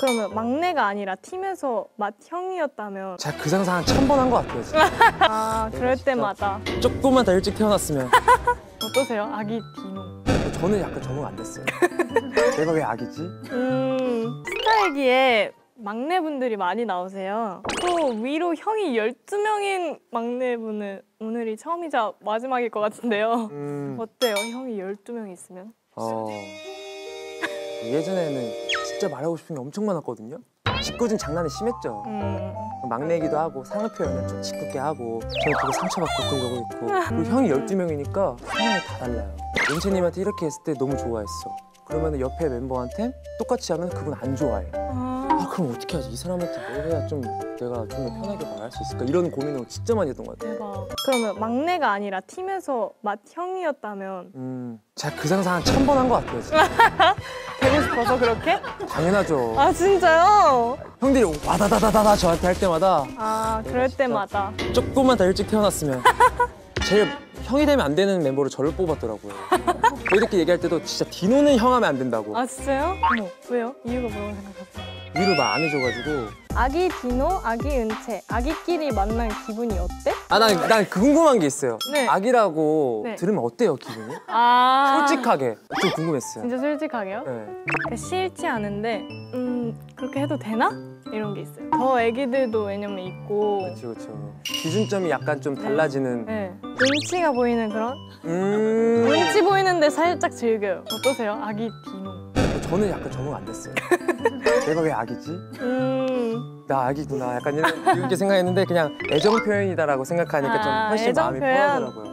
그러면 막내가 아니라 팀에서 맏형이었다면 제가 그 상상 한 1000번 한 것 같아요 지금. 아 그럴 때마다 조금만 더 일찍 태어났으면. 어떠세요? 아기 디노. 저는 약간 적응 안 됐어요. 내가 왜 아기지? 스타일기에 막내분들이 많이 나오세요. 또 위로 형이 12명인 막내분은 오늘이 처음이자 마지막일 것 같은데요. 어때요? 형이 12명 있으면? 예전에는 진짜 말하고 싶은 게 엄청 많았거든요. 짓궂은 장난이 심했죠. 막내이기도 하고 상을 표현을 좀 짓궂게 하고 저는 되게 상처받고 그런 경우 있고 그리고 형이 12명이니까 성향이 다 달라요. 은채님한테 이렇게 했을 때 너무 좋아했어. 그러면 옆에 멤버한테 똑같이 하면 그분 안 좋아해. 그럼 어떻게 하지? 이 사람한테 뭘 해야 좀 내가 좀 더 편하게 말할 수 있을까? 이런 고민을 진짜 많이 했던 것 같아요. 대박. 그러면 막내가 아니라 팀에서 맏형이었다면? 제가 그 상상 한 1000번 한 것 같아요 지금. 되고 싶어서 그렇게? 당연하죠. 아 진짜요? 형들이 와다다다다다 저한테 할 때마다 그럴 때마다 조금만 더 일찍 태어났으면 제일 형이 되면 안 되는 멤버로 저를 뽑았더라고요. 이렇게 얘기할 때도 진짜 디노는 형 하면 안 된다고. 아 진짜요? 어머 왜요? 이유가 뭐라고 생각하세요? 위로 말 안 해줘가지고. 아기 디노, 아기 은채, 아기끼리 만난 기분이 어때? 난 궁금한 게 있어요. 네. 아기라고 네. 들으면 어때요 기분이? 아 솔직하게 좀 궁금했어요. 진짜 솔직하게요? 네. 싫지 않은데 그렇게 해도 되나? 이런 게 있어요. 더 애기들도 왜냐면 있고 그렇죠. 기준점이 약간 좀 달라지는. 네. 눈치가 보이는 그런? 눈치 보이는데 살짝 즐겨요. 어떠세요? 아기 디노. 저는 약간 적응 안 됐어요. 내가 왜 아기지? 나 아기구나. 약간 이렇게 생각했는데 그냥 애정 표현이다라고 생각하니까 좀 훨씬 애정 마음이 표현. 편하더라고요.